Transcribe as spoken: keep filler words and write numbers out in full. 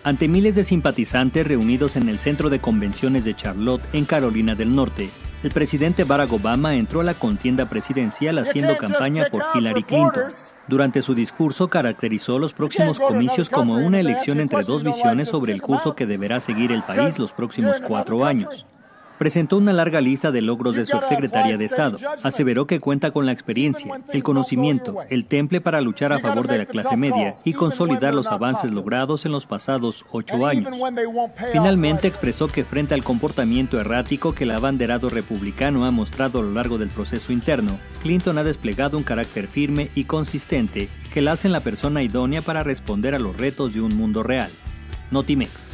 Ante miles de simpatizantes reunidos en el centro de convenciones de Charlotte, en Carolina del Norte, el presidente Barack Obama entró a la contienda presidencial haciendo campaña por Hillary Clinton. Durante su discurso caracterizó los próximos comicios como una elección entre dos visiones sobre el curso que deberá seguir el país los próximos cuatro años. Presentó una larga lista de logros de su exsecretaria de Estado. Aseveró que cuenta con la experiencia, el conocimiento, el temple para luchar a favor de la clase media y consolidar los avances logrados en los pasados ocho años. Finalmente expresó que frente al comportamiento errático que el abanderado republicano ha mostrado a lo largo del proceso interno, Clinton ha desplegado un carácter firme y consistente que la hacen la persona idónea para responder a los retos de un mundo real. Notimex.